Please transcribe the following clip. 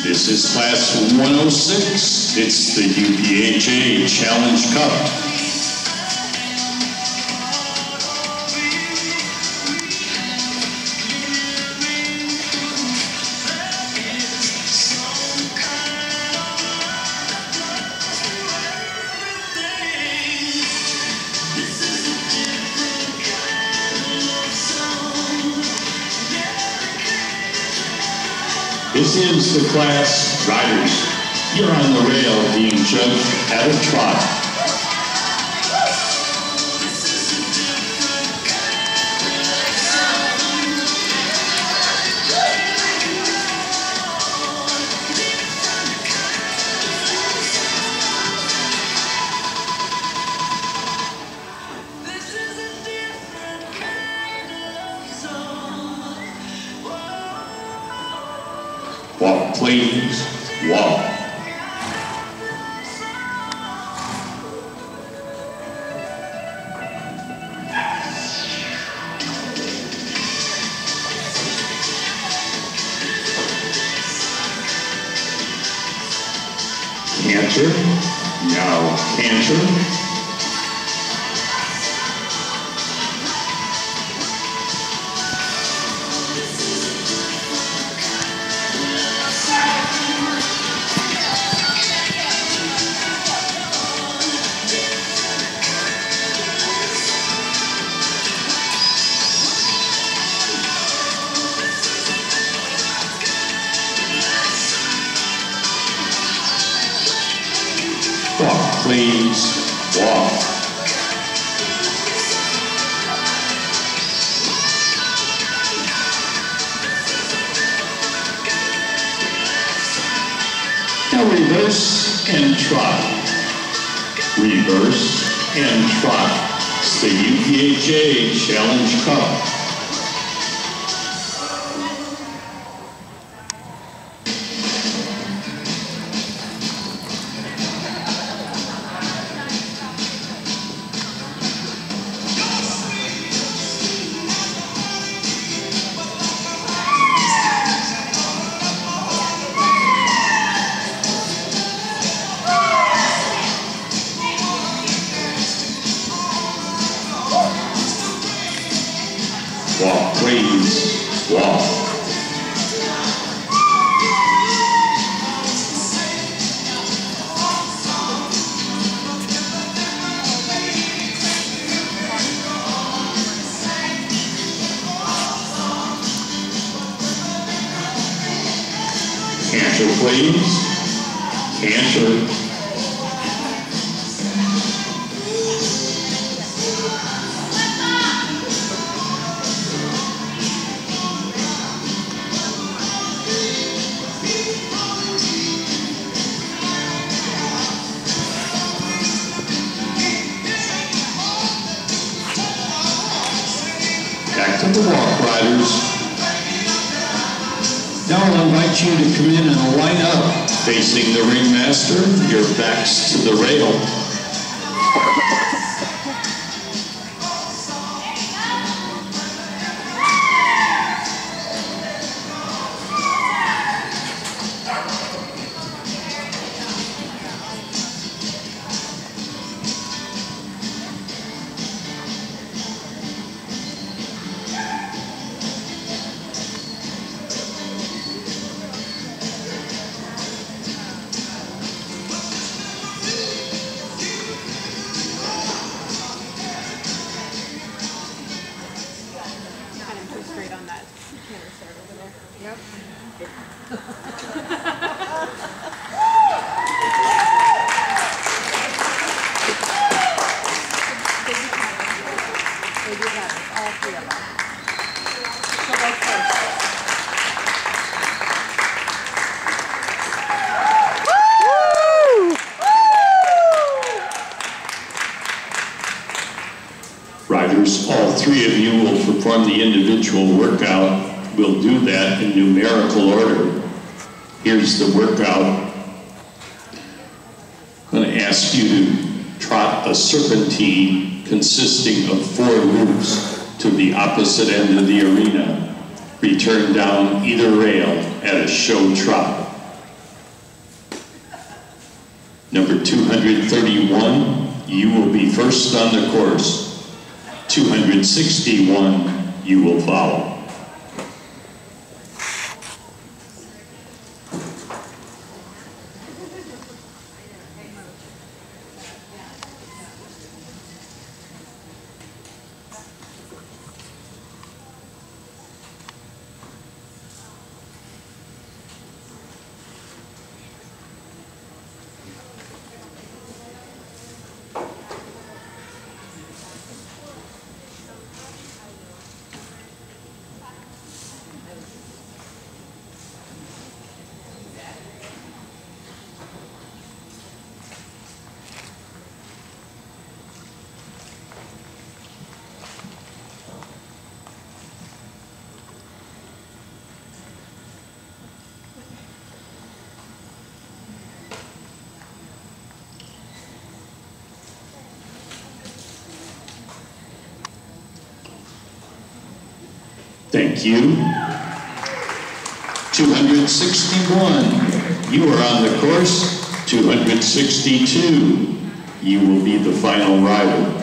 This is class 106. It's the UPHA Challenge Cup. This is the class riders. You're on the rail being judged at a trot. Walk, please, walk. Canter, now canter. Walk, please, walk. Now reverse and trot. Reverse and trot. It's the UPHA Challenge Cup. Walk, please, walk. Canter, please, canter. Back to the walk, riders. Now I'll invite you to come in and line up. Facing the ringmaster, your backs to the rail. Straight on that canter start over there. Yep. They do have it, all three of them. So go first. Riders, all three of you will perform the individual workout. We'll do that in numerical order. Here's the workout. I'm going to ask you to trot a serpentine consisting of 4 loops to the opposite end of the arena. Return down either rail at a show trot. Number 231, you will be first on the course. 261, you will follow. Thank you. 261, you are on the course. 262, you will be the final rider.